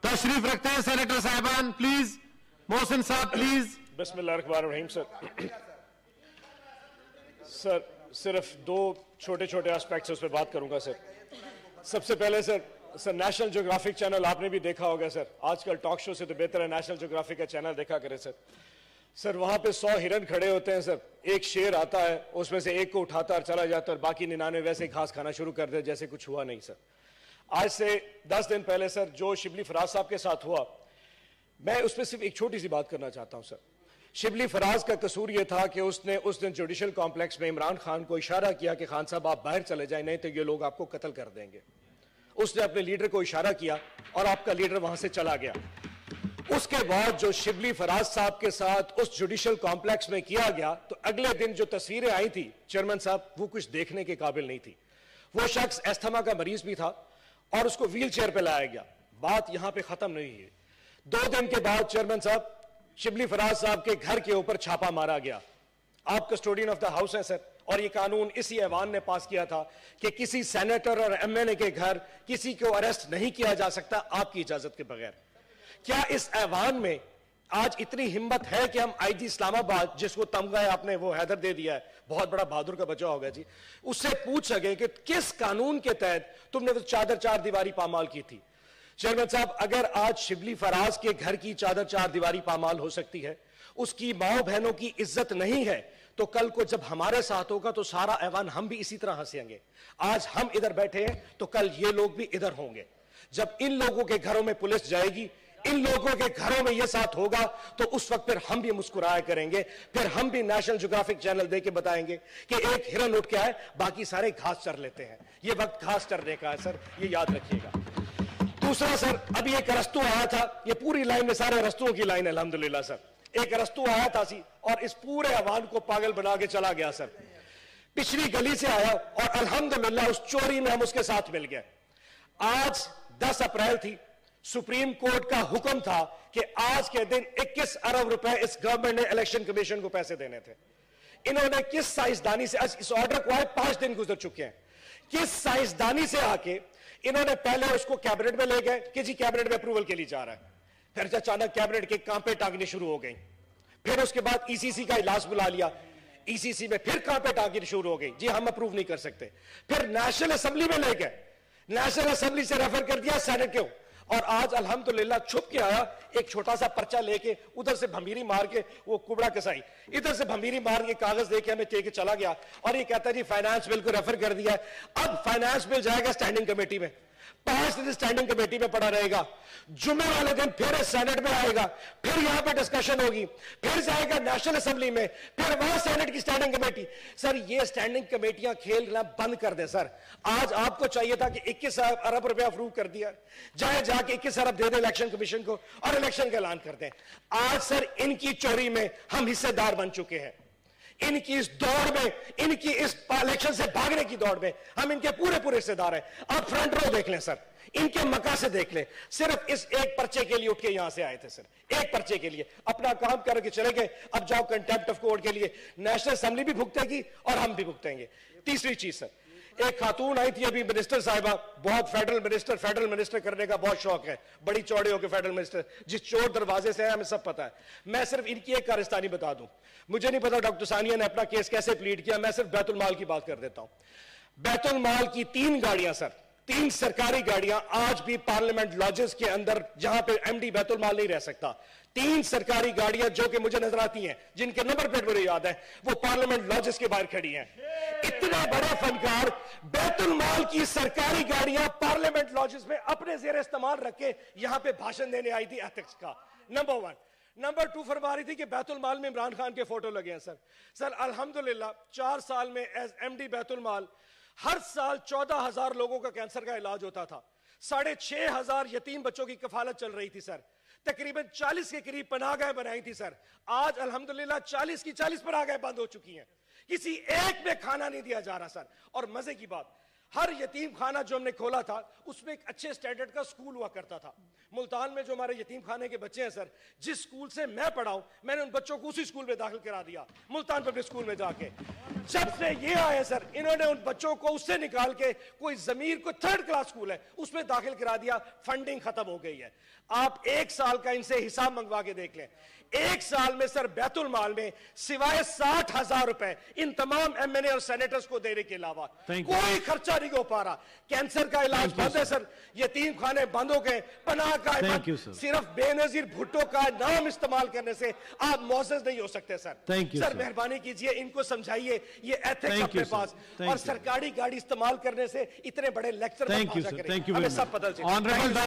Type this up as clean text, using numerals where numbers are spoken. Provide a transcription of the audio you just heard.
تشریف رکھتے ہیں سینیٹر صاحبان پلیز. محسن صاحب پلیز. بسم اللہ الرحمن الرحیم. سر صرف دو چھوٹے چھوٹے آسپیکٹس اس پہ بات کروں گا. سب سے پہلے سر نیشنل جیوگرافک چینل آپ نے بھی دیکھا ہوگا. سر آج کل ٹاک شو سے تو بہتر ہے نیشنل جیوگرافک کا چینل دیکھا کرے. سر وہاں پہ 100 ہرن کھڑے ہوتے ہیں. سر ایک شیر آتا ہے, اس میں سے ایک کو اٹھاتا اور چلا جاتا ہے, اور باقی 99 ویسے ہی گھاس کھانا شروع کر دے جیسے کچھ ہوا نہیں. سر آج سے 10 دن پہلے سر جو شبلی فراز صاحب کے ساتھ ہوا, میں اس پہ صرف ایک چھوٹی سی بات کرنا چاہتا ہوں. سر شبلی فراز کا قصور یہ تھا کہ اس نے اس دن جوڈیشل کمپلیکس میں عمران خان کو اشارہ کیا کہ خان صاحب آپ باہر چلے جائیں, نہیں تو یہ لوگ آپ کو قتل کر دیں گے. اس نے اپنے لیڈر کو اشارہ کیا اور آپ کا لیڈر وہاں سے چلا گیا. اس کے بعد جو شبلی فراز صاحب کے ساتھ اس جوڈیشل کمپلیکس میں کیا گیا, تو اگلے دن جو تصویریں آئی تھی چیئرمین صاحب وہ کچھ دیکھنے کے قابل نہیں تھی. وہ شخص استھما کا مریض بھی تھا اور اس کو ویل چیئر پہ لایا گیا. بات یہاں پہ ختم نہیں ہے. 2 دن کے بعد چیئرمین صاحب شبلی فراز صاحب کے گھر کے اوپر چھاپا مارا گیا. آپ کسٹوڈین آف دا ہاؤس ہیں سر, اور یہ قانون اسی ایوان نے پاس کیا تھا کہ کسی سینیٹر اور ایم این اے کے گھر کسی کو اریسٹ نہیں کیا جا سکتا آپ کی اجازت کے بغیر. کیا اس ایوان میں آج اتنی ہمت ہے کہ ہم آئی جی اسلام آباد, جس کو تمغہ آپ نے وہ حیدر دے دیا ہے, بہت بڑا بہادر کا بچہ ہوگا جی, اس سے پوچھ سکے کہ کس قانون کے تحت تم نے وہ چادر 4 دیواری پامال کی تھی؟ چیئرمین صاحب اگر آج شبلی فراز کے گھر کی چادر 4 دیواری پامال ہو سکتی ہے, اس کی ماؤں بہنوں کی عزت نہیں ہے, تو کل کو جب ہمارے ساتھ ہوگا تو سارا ایوان ہم بھی اسی طرح ہنسیں گے. آج ہم ادھر بیٹھے ہیں تو کل یہ لوگ بھی ادھر ہوں گے. جب ان لوگوں کے گھروں میں پولیس جائے گی, ان لوگوں کے گھروں میں یہ ساتھ ہوگا, تو اس وقت پھر ہم بھی مسکرایا کریں گے. پھر ہم بھی نیشنل جیوگرافک چینل دے کے بتائیں گے کہ ایک ہرن اٹھ کے آئے, باقی سارے گھاس چر لیتے ہیں. یہ وقت گھاس چرنے کا ہے سر, یہ یاد رکھیے گا. دوسرا سر, ابھی ایک ارسطو آیا تھا, یہ پوری لائن میں سارے ارسطوؤں کی لائن ہے الحمدللہ. سر ایک ارسطو آیا تھا سی اور اس پورے عوام کو پاگل بنا کے چلا گیا. سر پچھلی گلی سے آیا اور الحمدللہ اس چوری میں ہم اس کے ساتھ مل گئے. آج 10 اپریل تھی, سپریم کورٹ کا حکم تھا کہ آج کے دن 21 ارب روپے اس گورنمنٹ نے الیکشن کمیشن کو پیسے دینے تھے. انہوں نے کس سائنسدانی سے, اس آرڈر کو آئے 5 دن گزر چکے ہیں, کس سائنسدانی سے آ کے انہوں نے پہلے اس کو کیبنٹ میں لے گئے کہ جی کیبنٹ میں اپروول کے لیے جا رہا ہے. پھر اچانک کیبنٹ کے کانپے ٹانگنی شروع ہو گئی. پھر اس کے بعد ای سی سی کا اجلاس بلا لیا, ای سی سی میں پھر کانپے ٹانگنی شروع ہو گئی, جی ہم اپروو نہیں کر سکتے. پھر نیشنل اسمبلی میں لے گئے, نیشنل اسمبلی سے ریفر کر دیا سینٹ کو, اور آج الحمدللہ چھپ کے آیا ایک چھوٹا سا پرچہ لے کے, ادھر سے بھمیری مار کے وہ کبڑا کسائی, ادھر سے بھمیری مار کے کاغذ دے کے ہمیں کے چلا گیا, اور یہ کہتا ہے جی فائنانس بل کو ریفر کر دیا ہے. اب فائنانس بل جائے گا سٹینڈنگ کمیٹی میں, 5 دن سٹینڈنگ کمیٹی میں پڑا رہے گا, جمعے والے دن پھر سینٹ میں آئے گا, پھر یہاں پہ ڈسکشن ہوگی, پھر جائے گا نیشنل اسمبلی میں, پھر وہاں سینٹ کی سٹینڈنگ کمیٹی. سر یہ سٹینڈنگ کمیٹیاں کھیلنا بند کر دیں. سر آج آپ کو چاہیے تھا کہ 21 ارب روپے اپروو کر دیا, جائے جا کے 21 ارب دے دیں الیکشن کمیشن کو اور الیکشن کا اعلان کر دیں. آج سر ان کی چوری میں ہم حصے دار بن چکے ہیں, ان کی اس دوڑ میں, ان کی اس الیکشن سے بھاگنے کی دوڑ میں ہم ان کے پورے حصے دار ہیں. آپ فرنٹ رو دیکھ لیں سر, ان کے مکہ سے دیکھ لیں, صرف اس ایک پرچے کے لیے اٹھ کے یہاں سے آئے تھے. سر ایک پرچے کے لیے اپنا کام کر کے چلے گئے. اب جاؤ کنٹیمپٹ آف کورٹ کے لیے, نیشنل اسمبلی بھی بھگتے گی اور ہم بھی بھگتیں گے. تیسری چیز سر, ایک خاتون آئی تھی ابھی منسٹر صاحبہ, بہت فیڈرل منسٹر کرنے کا بہت شوق ہے, بڑی چوڑے ہو کے فیڈرل منسٹر, جس چور دروازے سے ہے ہمیں سب پتا ہے. میں صرف ان کی ایک کارستانی بتا دوں, مجھے نہیں پتا ڈاکٹر ثانیہ نے اپنا کیس کیسے پلیڈ کیا, میں صرف بیت المال کی بات کر دیتا ہوں. بیت المال کی 3 گاڑیاں سر, 3 سرکاری گاڑیاں آج بھی پارلیمنٹ لاجز کے اندر, جہاں پہ ایم ڈی بیت المال نہیں رہ سکتا, 3 سرکاری گاڑیاں جو کہ مجھے نظر آتی ہیں, جن کے نمبر پلیٹ مجھے یاد ہے, وہ پارلیمنٹ لاجز کے باہر کھڑی ہیں. اتنے بڑے فنکار بیت المال کی سرکاری گاڑیاں پارلیمنٹ لاجز میں اپنے زیر استعمال رکھ کے یہاں پہ بھاشن دینے آئی تھی ایتھکس کا. نمبر 1. نمبر 2 فرما رہی تھی کہ بیت المال میں عمران خان کے فوٹو لگے ہیں. سر الحمدللہ 4 سال میں ایز ایم ڈی بیت المال ہر سال 14,000 لوگوں کا کینسر کا علاج ہوتا تھا, 6,500 یتیم بچوں کی کفالت چل رہی تھی. سر تقریباً 40 کے قریب پناہ گاہیں بنائی تھی. سر آج الحمدللہ 40 کی 40 پناہ گاہیں بند ہو چکی ہیں, کسی ایک میں کھانا نہیں دیا جا رہا. سر اور مزے کی بات, ہر یتیم خانہ جو ہم نے کھولا تھا اس میں ایک اچھے سٹینڈرڈ کا سکول ہوا کرتا تھا. ملتان میں جو ہمارے یتیم خانے کے بچے ہیں سر, جس سکول سے میں پڑھا ہوں, میں نے ان بچوں کو اسی سکول میں داخل کرا دیا, ملتان پبلک سکول میں جا کے. جب سے یہ آئے سر, انہوں نے ان بچوں کو اس سے نکال کے کوئی ضمیر کو 3rd کلاس سکول ہے اس میں داخل کرا دیا. فنڈنگ ختم ہو گئی ہے. آپ 1 سال کا ان سے حساب منگوا کے دیکھ لیں. 1 سال میں سر بیت المال میں سوائے 60,000 روپے ان تمام ایم این اے اور سینیٹرز کو دینے کے علاوہ کوئی خرچہ نہیں ہو پا رہا. کینسر کا علاج بند ہے سر, یتیم خانے بند ہو گئے, پناہ گاہ بند. صرف بے نظیر بھٹو کا نام استعمال کرنے سے آپ معزز نہیں ہو سکتے سر. سر مہربانی کیجئے, ان کو سمجھائیے یہ ایتھکس اپنے پاس, اور سرکاری گاڑی استعمال کرنے سے اتنے بڑے لیکچر ہمیں سب بدل جائے.